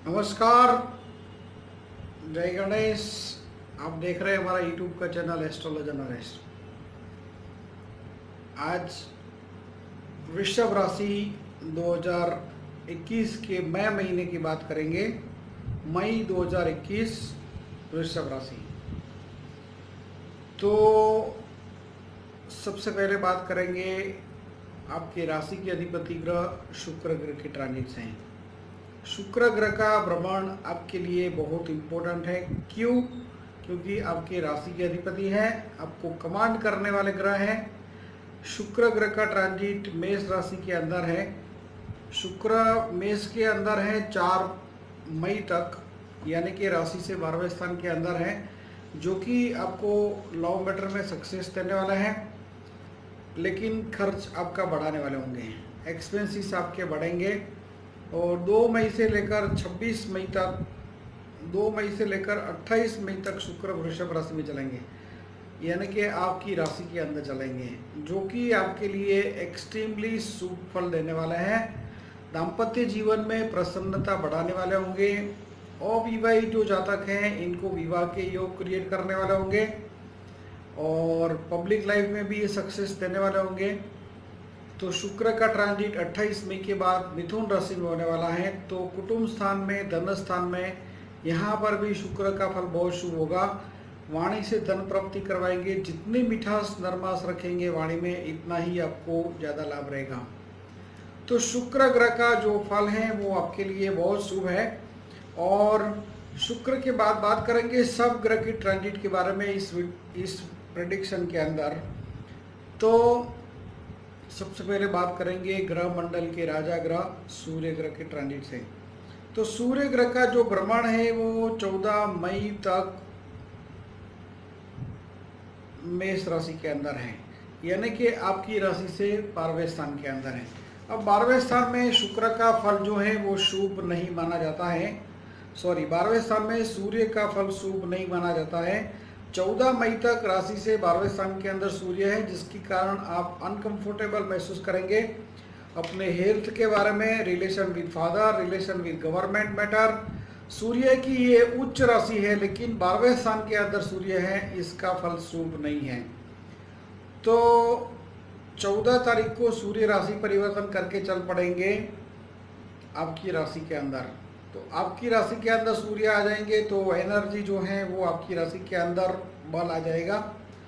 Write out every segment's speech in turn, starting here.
नमस्कार, जय गणेश। आप देख रहे हैं हमारा यूट्यूब का चैनल एस्ट्रोलॉजर नरेश। आज वृषभ राशि 2021 के मई महीने की बात करेंगे। मई 2021 वृषभ राशि। तो सबसे पहले बात करेंगे आपके राशि के अधिपति ग्रह शुक्र ग्रह के ट्रांजिट से हैं। शुक्र ग्रह का भ्रमण आपके लिए बहुत इम्पोर्टेंट है। क्यों? क्योंकि आपके राशि के अधिपति हैं, आपको कमांड करने वाले ग्रह हैं। शुक्र ग्रह का ट्रांजिट मेष राशि के अंदर है। शुक्र मेष के अंदर है 4 मई तक, यानी कि राशि से 12वें स्थान के अंदर है, जो कि आपको लव मैटर में सक्सेस देने वाला है। लेकिन खर्च आपका बढ़ाने वाले होंगे, एक्सपेंसेस आपके बढ़ेंगे। और 2 मई से लेकर 26 मई तक, 2 मई से लेकर 28 मई तक शुक्र वृषभ राशि में चलेंगे, यानी कि आपकी राशि के अंदर चलेंगे, जो कि आपके लिए एक्सट्रीमली शुभ फल देने वाले हैं। दाम्पत्य जीवन में प्रसन्नता बढ़ाने वाले होंगे। अविवाहित जो जातक हैं इनको विवाह के योग क्रिएट करने वाले होंगे और पब्लिक लाइफ में भी ये सक्सेस देने वाले होंगे। तो शुक्र का ट्रांजिट 28 मई के बाद मिथुन राशि में होने वाला है। तो कुटुंब स्थान में, धन स्थान में, यहाँ पर भी शुक्र का फल बहुत शुभ होगा। वाणी से धन प्राप्ति करवाएंगे। जितनी मिठास नरमास रखेंगे वाणी में, इतना ही आपको ज़्यादा लाभ रहेगा। तो शुक्र ग्रह का जो फल है वो आपके लिए बहुत शुभ है। और शुक्र के बाद बात करेंगे सब ग्रह की ट्रांजिट के बारे में इस प्रेडिक्शन के अंदर। तो सबसे पहले बात करेंगे ग्रह मंडल के राजा ग्रह सूर्य ग्रह के ट्रांजिट से। तो सूर्य ग्रह का जो भ्रमण है वो 14 मई तक मेष राशि के अंदर है, यानी कि आपकी राशि से 12वें स्थान के अंदर है। अब 12वें स्थान में शुक्र का फल जो है वो शुभ नहीं माना जाता है। 12वें स्थान में सूर्य का फल शुभ नहीं माना जाता है। 14 मई तक राशि से 12वें स्थान के अंदर सूर्य है, जिसके कारण आप अनकंफर्टेबल महसूस करेंगे अपने हेल्थ के बारे में, relation with father, relation with government matter. सूर्य की ये उच्च राशि है, लेकिन 12वें स्थान के अंदर सूर्य है, इसका फल शुभ नहीं है। तो 14 तारीख को सूर्य राशि परिवर्तन करके चल पड़ेंगे आपकी राशि के अंदर। तो आपकी राशि के अंदर सूर्य आ जाएंगे तो एनर्जी जो है वो आपकी राशि के अंदर, बल आ जाएगा,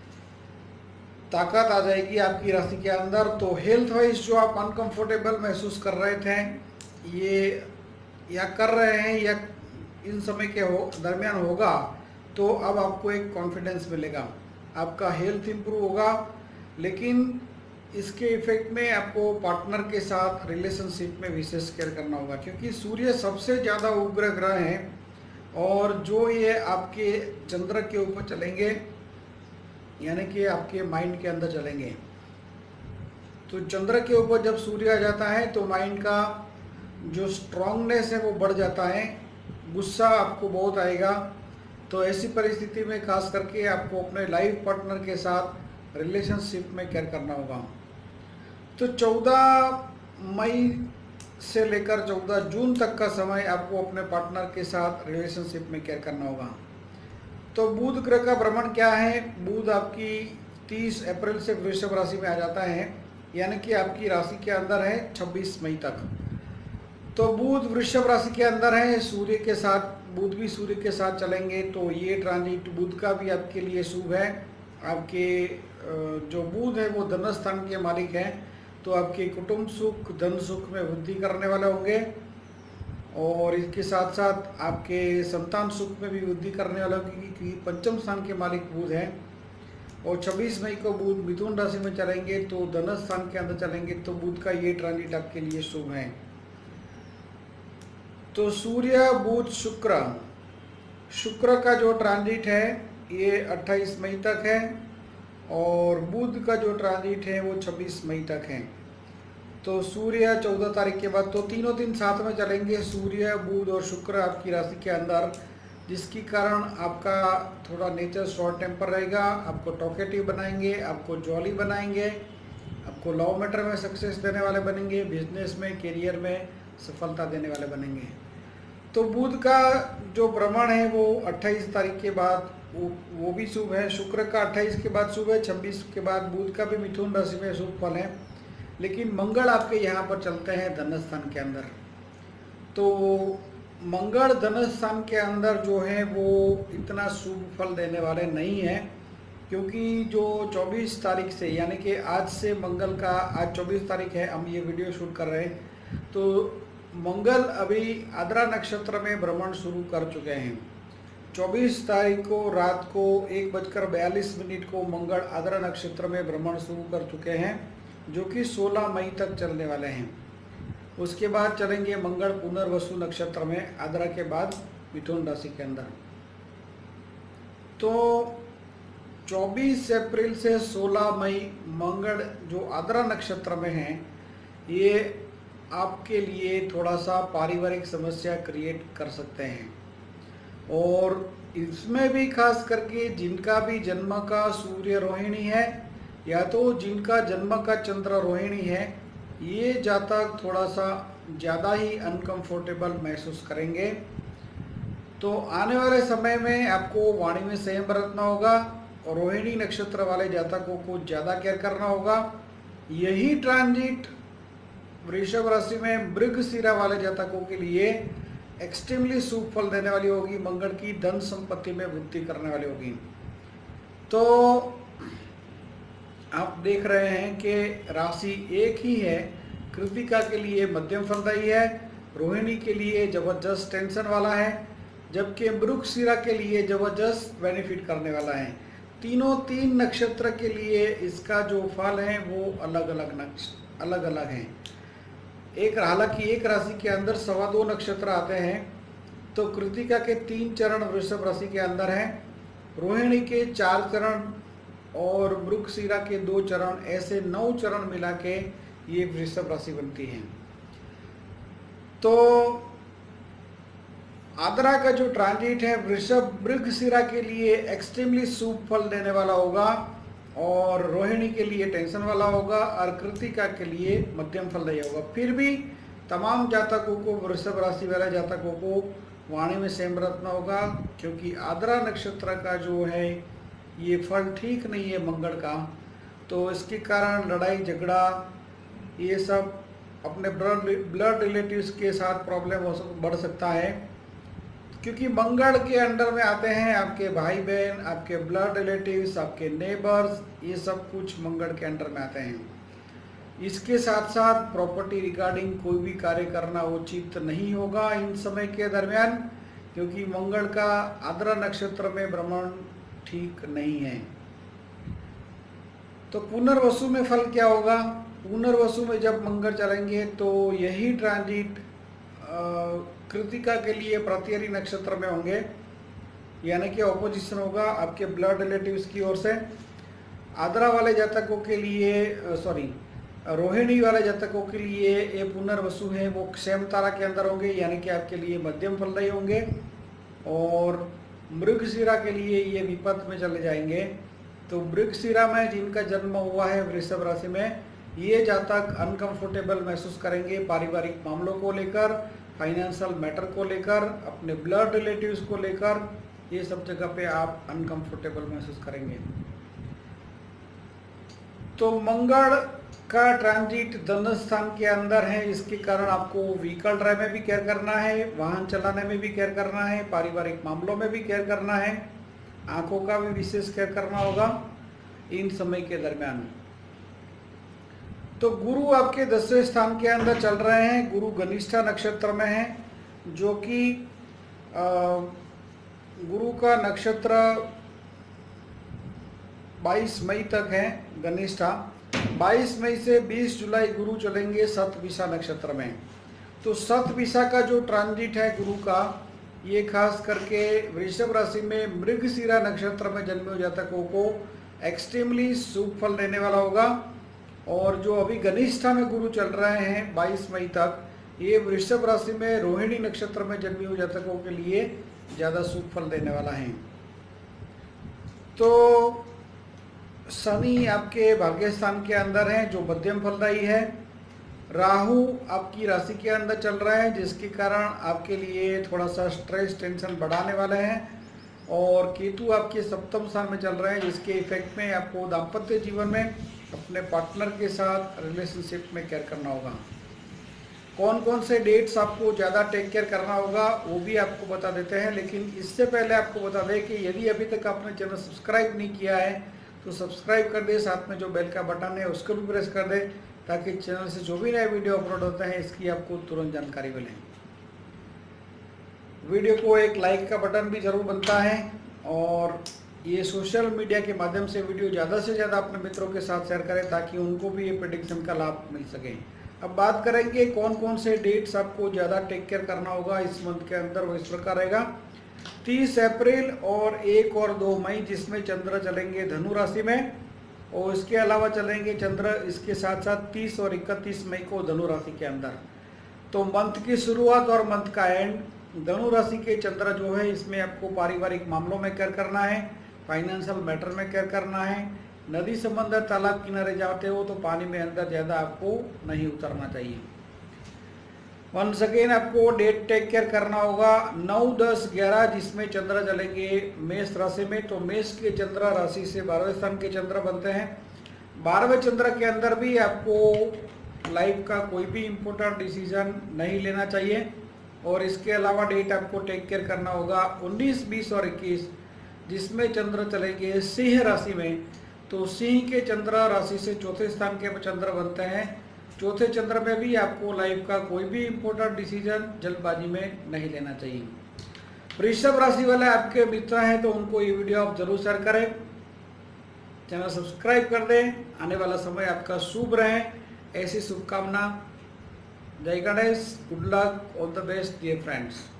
ताकत आ जाएगी आपकी राशि के अंदर। तो हेल्थ वाइज जो आप अनकंफर्टेबल महसूस कर रहे थे, ये या कर रहे हैं या इन समय के दरमियान होगा, तो अब आपको एक कॉन्फिडेंस मिलेगा, आपका हेल्थ इंप्रूव होगा। लेकिन इसके इफेक्ट में आपको पार्टनर के साथ रिलेशनशिप में विशेष केयर करना होगा, क्योंकि सूर्य सबसे ज़्यादा उग्र ग्रह है। और जो ये आपके चंद्र के ऊपर चलेंगे, यानी कि आपके माइंड के अंदर चलेंगे। तो चंद्र के ऊपर जब सूर्य आ जाता है तो माइंड का जो स्ट्रांगनेस है वो बढ़ जाता है, गुस्सा आपको बहुत आएगा। तो ऐसी परिस्थिति में खास करके आपको अपने लाइफ पार्टनर के साथ रिलेशनशिप में केयर करना होगा। तो 14 मई से लेकर 14 जून तक का समय आपको अपने पार्टनर के साथ रिलेशनशिप में केयर करना होगा। तो बुध ग्रह का भ्रमण क्या है? बुध आपकी 30 अप्रैल से वृषभ राशि में आ जाता है, यानी कि आपकी राशि के अंदर है 26 मई तक। तो बुध वृषभ राशि के अंदर है, सूर्य के साथ, बुध भी सूर्य के साथ चलेंगे। तो ये ट्रांजिट बुध का भी आपके लिए शुभ है। आपके जो बुध है वो धन स्थान के मालिक हैं, तो आपके कुटुंब सुख, धन सुख में वृद्धि करने वाले होंगे। और इसके साथ साथ आपके संतान सुख में भी वृद्धि करने वाले होंगे, क्योंकि पंचम स्थान के मालिक बुध हैं। और 26 मई को बुध मिथुन राशि में चलेंगे, तो धन स्थान के अंदर चलेंगे। तो बुध का ये ट्रांजिट आपके लिए शुभ है। तो सूर्य बुध शुक्र, शुक्र का जो ट्रांजिट है ये 28 मई तक है, और बुध का जो ट्रांजिट है वो 26 मई तक है। तो सूर्य 14 तारीख के बाद, तो तीनों दिन साथ में चलेंगे, सूर्य बुध और शुक्र आपकी राशि के अंदर, जिसके कारण आपका थोड़ा नेचर शॉर्ट टेम्पर रहेगा। आपको टॉकेटिव बनाएंगे, आपको जॉली बनाएंगे, आपको लव मैटर में सक्सेस देने वाले बनेंगे, बिजनेस में, करियर में सफलता देने वाले बनेंगे। तो बुध का जो भ्रमण है वो 28 तारीख के बाद वो भी शुभ है। शुक्र का 28 के बाद शुभ है, 26 के बाद बुध का भी मिथुन राशि में शुभ फल है। लेकिन मंगल आपके यहाँ पर चलते हैं धन स्थान के अंदर। तो मंगल धन स्थान के अंदर जो है वो इतना शुभ फल देने वाले नहीं है, क्योंकि जो 24 तारीख से यानी कि आज से मंगल का, आज 24 तारीख है, हम ये वीडियो शूट कर रहे हैं, तो मंगल अभी आद्रा नक्षत्र में भ्रमण शुरू कर चुके हैं। 24 तारीख को रात को 1:42 को मंगल आद्रा नक्षत्र में भ्रमण शुरू कर चुके हैं, जो कि 16 मई तक चलने वाले हैं। उसके बाद चलेंगे मंगल पुनर्वसु नक्षत्र में, आद्रा के बाद मिथुन राशि के अंदर। तो 24 अप्रैल से 16 मई मंगल जो आद्रा नक्षत्र में है, ये आपके लिए थोड़ा सा पारिवारिक समस्या क्रिएट कर सकते हैं। और इसमें भी खास करके जिनका भी जन्म का सूर्य रोहिणी है या तो जिनका जन्म का चंद्र रोहिणी है, ये जातक थोड़ा सा ज़्यादा ही अनकंफर्टेबल महसूस करेंगे। तो आने वाले समय में आपको वाणी में संयम बरतना होगा और रोहिणी नक्षत्र वाले जातकों को ज़्यादा केयर करना होगा। यही ट्रांजिट वृषभ राशि में मृगशिरा वाले जातकों के लिए एक्सट्रीमली शुभ फल देने वाली होगी, मंगल की धन संपत्ति में वृद्धि करने वाली होगी। तो आप देख रहे हैं कि राशि एक ही है, कृतिका के लिए मध्यम फलदायी है, रोहिणी के लिए जबरदस्त टेंशन वाला है, जबकि मृगशिरा के लिए जबरदस्त बेनिफिट करने वाला है। तीनों 3 नक्षत्र के लिए इसका जो फल है वो अलग अलग हैं। हालांकि एक राशि के अंदर 2.25 नक्षत्र आते हैं, तो कृतिका के 3 चरण वृषभ राशि के अंदर हैं, रोहिणी के 4 चरण और मृगशिरा के 2 चरण, ऐसे 9 चरण मिला के ये वृषभ राशि बनती है। तो आद्रा का जो ट्रांजिट है वृषभ मृगशिरा के लिए एक्सट्रीमली शुभ फल देने वाला होगा और रोहिणी के लिए टेंशन वाला होगा और कृतिका के लिए मध्यम फलदायी होगा। फिर भी तमाम जातकों को, वृषभ राशि वाले जातकों को वाणी में संयम बरतना होगा, क्योंकि आद्रा नक्षत्र का जो है ये फल ठीक नहीं है मंगल का। तो इसके कारण लड़ाई झगड़ा ये सब अपने ब्लड रिलेटिव्स के साथ प्रॉब्लम बढ़ सकता है, क्योंकि मंगल के अंडर में आते हैं आपके भाई बहन, आपके ब्लड रिलेटिव्स, आपके नेबर्स, ये सब कुछ मंगल के अंडर में आते हैं। इसके साथ साथ प्रॉपर्टी रिगार्डिंग कोई भी कार्य करना उचित नहीं होगा इन समय के दरमियान, क्योंकि मंगल का आद्रा नक्षत्र में भ्रमण ठीक नहीं है। तो पुनर्वसु में फल क्या होगा? पुनर्वसु में जब मंगल चलेंगे तो यही ट्रांजिट कृतिका के लिए प्रतिहरी नक्षत्र में होंगे, यानी कि ऑपोजिशन होगा आपके ब्लड रिलेटिव्स की ओर से। आद्रा वाले जातकों के लिए रोहिणी वाले जातकों के लिए ये पुनर्वसु है वो क्षेम तारा के अंदर होंगे, यानी कि आपके लिए मध्यम फलदायी होंगे। और मृगशिरा के लिए ये विपद में चले जाएंगे। तो मृगशिरा में जिनका जन्म हुआ है वृषभ राशि में, ये जातक अनकंफर्टेबल महसूस करेंगे पारिवारिक मामलों को लेकर, फाइनेंशियल मैटर को लेकर, अपने ब्लड रिलेटिव्स को लेकर, ये सब जगह पे आप अनकंफर्टेबल महसूस करेंगे। तो मंगल का ट्रांजिट धन स्थान के अंदर है, इसके कारण आपको व्हीकल ड्राइव में भी केयर करना है, वाहन चलाने में भी केयर करना है, पारिवारिक मामलों में भी केयर करना है, आंखों का भी विशेष केयर करना होगा इन समय के दरमियान। तो गुरु आपके 10वें स्थान के अंदर चल रहे हैं, गुरु घनिष्ठा नक्षत्र में है, जो कि गुरु का नक्षत्र 22 मई तक है घनिष्ठा। 22 मई से 20 जुलाई गुरु चलेंगे शतभिषा नक्षत्र में। तो शतभिषा का जो ट्रांजिट है गुरु का, ये खास करके वृषभ राशि में मृगशिरा नक्षत्र में जन्मे हुए जातकों को एक्सट्रीमली शुभ फल देने वाला होगा। और जो अभी घनिष्ठा में गुरु चल रहे हैं 22 मई तक, ये वृषभ राशि में रोहिणी नक्षत्र में जन्मे हुए जातकों के लिए ज़्यादा शुभ फल देने वाला है। तो शनि आपके भाग्य स्थान के अंदर है, जो मध्यम फलदायी है। राहु आपकी राशि के अंदर चल रहा है, जिसके कारण आपके लिए थोड़ा सा स्ट्रेस टेंशन बढ़ाने वाले हैं। और केतु आपके सप्तम स्थान में चल रहे हैं, जिसके इफेक्ट में आपको दाम्पत्य जीवन में अपने पार्टनर के साथ रिलेशनशिप में केयर करना होगा। कौन कौन से डेट्स आपको ज़्यादा टेक केयर करना होगा वो भी आपको बता देते हैं। लेकिन इससे पहले आपको बता दें कि यदि अभी तक आपने चैनल सब्सक्राइब नहीं किया है तो सब्सक्राइब कर दे, साथ में जो बेल का बटन है उसको भी प्रेस कर दे, ताकि चैनल से जो भी नए वीडियो अपलोड होते हैं इसकी आपको तुरंत जानकारी मिले। वीडियो को एक लाइक का बटन भी जरूर बनता है, और ये सोशल मीडिया के माध्यम से वीडियो ज़्यादा से ज़्यादा अपने मित्रों के साथ शेयर करें, ताकि उनको भी ये प्रेडिक्शन का लाभ मिल सके। अब बात करेंगे कौन कौन से डेट्स आपको ज़्यादा टेक केयर करना होगा इस मंथ के अंदर। वो इस प्रकार रहेगा: 30 अप्रैल और 1 और 2 मई, जिसमें चंद्र चलेंगे धनु राशि में, और इसके अलावा चलेंगे चंद्र इसके साथ साथ 30 और 31 मई को धनु राशि के अंदर। तो मंथ की शुरुआत और मंथ का एंड धनु राशि के चंद्र जो है, इसमें आपको पारिवारिक मामलों में केयर करना है, फाइनेंशियल मैटर में केयर करना है। नदी समंदर तालाब किनारे जाते हो तो पानी में अंदर ज़्यादा आपको नहीं उतरना चाहिए। वंस अगेन आपको डेट टेक केयर करना होगा 9, 10, 11, जिसमें चंद्र चलेंगे मेष राशि में। तो मेष के चंद्र राशि से 12वें स्थान के चंद्र बनते हैं। 12वें चंद्र के अंदर भी आपको लाइफ का कोई भी इम्पोर्टेंट डिसीजन नहीं लेना चाहिए। और इसके अलावा डेट आपको टेक केयर करना होगा 19, 20 और 21, जिसमें चंद्र चलेंगे सिंह राशि में। तो सिंह के चंद्र राशि से चौथे स्थान के चंद्र बनते हैं। चौथे चंद्र में भी आपको लाइफ का कोई भी इम्पोर्टेंट डिसीजन जल्दबाजी में नहीं लेना चाहिए। वृषभ राशि वाले आपके मित्र हैं तो उनको ये वीडियो आप जरूर शेयर करें, चैनल सब्सक्राइब कर दें। आने वाला समय आपका शुभ रहे, ऐसी शुभकामना। जय Ganesh, good luck, all the best dear friends.